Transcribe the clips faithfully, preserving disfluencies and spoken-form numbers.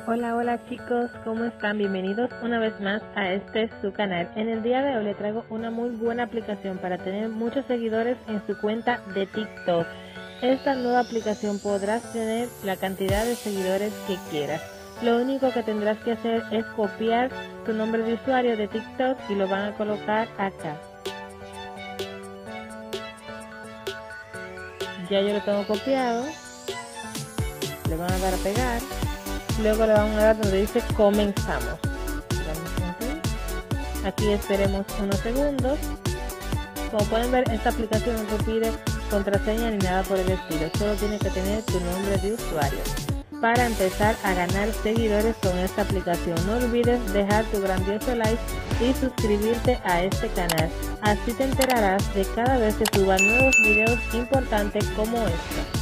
Hola, hola chicos, ¿cómo están? Bienvenidos una vez más a este su canal. En el día de hoy les traigo una muy buena aplicación para tener muchos seguidores en su cuenta de TikTok. Esta nueva aplicación podrás tener la cantidad de seguidores que quieras. Lo único que tendrás que hacer es copiar tu nombre de usuario de TikTok y lo van a colocar acá. Ya yo lo tengo copiado, le van a dar a pegar. Luego le vamos a dar donde dice comenzamos. Aquí esperemos unos segundos. Como pueden ver, esta aplicación no te pide contraseña ni nada por el estilo. Solo tienes que tener tu nombre de usuario para empezar a ganar seguidores con esta aplicación. No olvides dejar tu grandioso like y suscribirte a este canal. Así te enterarás de cada vez que suba nuevos videos importantes como este.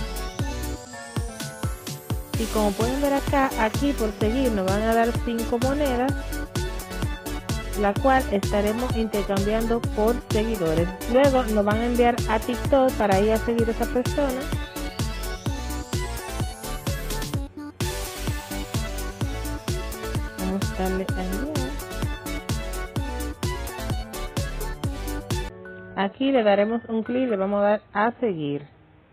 Y como pueden ver acá, aquí por seguir nos van a dar cinco monedas, la cual estaremos intercambiando por seguidores. Luego nos van a enviar a TikTok para ir a seguir a esa persona. Vamos a darle a enviar. Aquí le daremos un clic, le vamos a dar a seguir.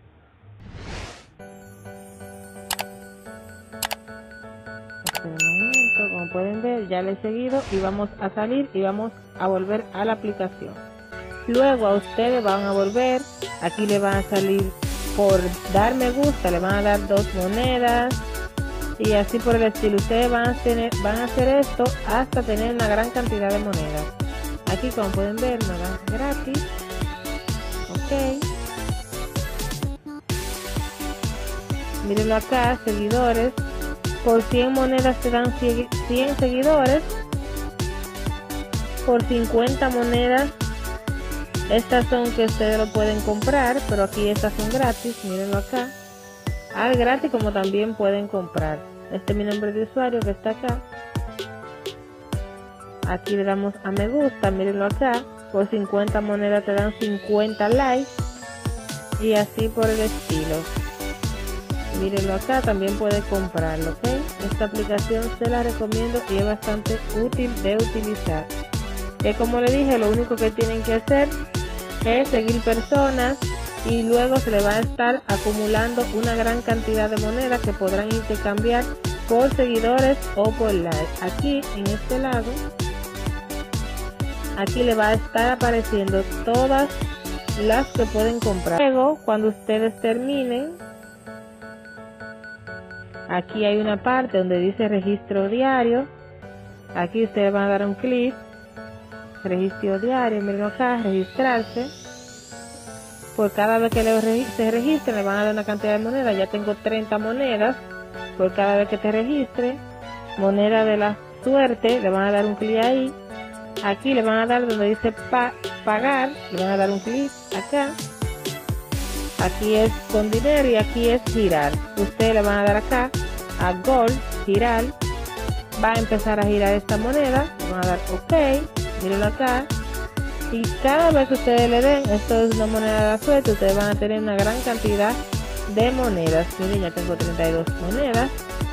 Como pueden ver, ya le he seguido y vamos a salir y vamos a volver a la aplicación. Luego a ustedes van a volver, aquí le van a salir por dar me gusta, le van a dar dos monedas y así por el estilo. Ustedes van a tener, van a hacer esto hasta tener una gran cantidad de monedas. Aquí como pueden ver nos dan gratis. Ok. Mírenlo acá, seguidores. Por cien monedas te dan cien seguidores. Por cincuenta monedas, estas son que ustedes lo pueden comprar, pero aquí estas son gratis, mírenlo acá. Al gratis como también pueden comprar. Este es mi nombre de usuario que está acá. Aquí le damos a me gusta, mírenlo acá. Por cincuenta monedas te dan cincuenta likes. Y así por el estilo. Mírenlo acá, también puede comprarlo, ¿ok? Esta aplicación se la recomiendo y es bastante útil de utilizar. Que como le dije, lo único que tienen que hacer es seguir personas y luego se le va a estar acumulando una gran cantidad de monedas que podrán intercambiar por seguidores o por likes. Aquí en este lado, aquí le va a estar apareciendo todas las que pueden comprar. Luego, cuando ustedes terminen, aquí hay una parte donde dice registro diario. Aquí ustedes van a dar un clic. Registro diario, miren acá, registrarse. Por cada vez que se registren le van a dar una cantidad de monedas. Ya tengo treinta monedas por cada vez que te registre. Moneda de la suerte, le van a dar un clic ahí. Aquí le van a dar donde dice pa pagar, le van a dar un clic acá. Aquí es con dinero y aquí es girar. Ustedes le van a dar acá a Gold, girar. Va a empezar a girar esta moneda. Le van a dar OK. Mírenlo acá. Y cada vez que ustedes le den, esto es una moneda de la suerte, ustedes van a tener una gran cantidad de monedas. Miren, ya tengo treinta y dos monedas.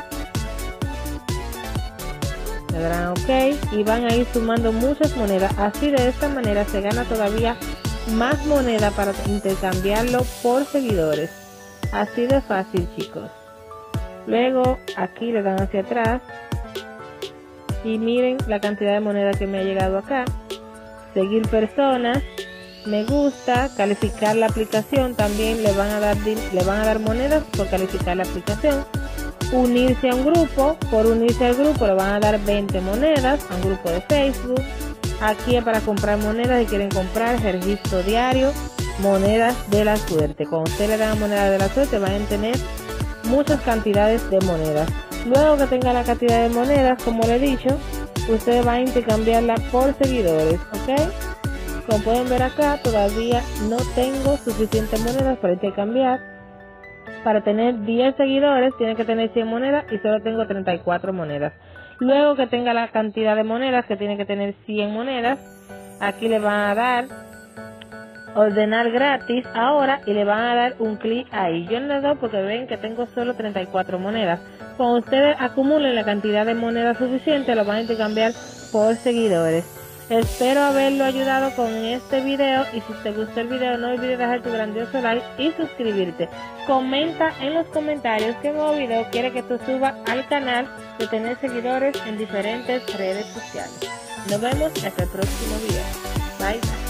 Le darán OK y van a ir sumando muchas monedas. Así de esta manera se gana todavía más moneda para intercambiarlo por seguidores. Así de fácil, chicos. Luego aquí le dan hacia atrás y miren la cantidad de moneda que me ha llegado acá. Seguir personas, me gusta, calificar la aplicación, también le van a dar le van a dar monedas por calificar la aplicación. Unirse a un grupo, por unirse al grupo le van a dar veinte monedas a un grupo de Facebook. Aquí es para comprar monedas, si quieren comprar, registro diario, monedas de la suerte. Cuando usted le dan monedas de la suerte van a tener muchas cantidades de monedas. Luego que tenga la cantidad de monedas, como le he dicho, usted va a intercambiarla por seguidores, ¿ok? Como pueden ver acá, todavía no tengo suficientes monedas para intercambiar. Para tener diez seguidores tiene que tener cien monedas y solo tengo treinta y cuatro monedas. Luego que tenga la cantidad de monedas, que tiene que tener cien monedas, aquí le van a dar ordenar gratis ahora y le van a dar un clic ahí. Yo no le doy porque ven que tengo solo treinta y cuatro monedas, cuando ustedes acumulen la cantidad de moneda suficiente, lo van a intercambiar por seguidores. Espero haberlo ayudado con este video, y si te gustó el video no olvides dejar tu grandioso like y suscribirte. Comenta en los comentarios qué nuevo video quiere que tú subas al canal y tener seguidores en diferentes redes sociales. Nos vemos hasta el próximo video. Bye.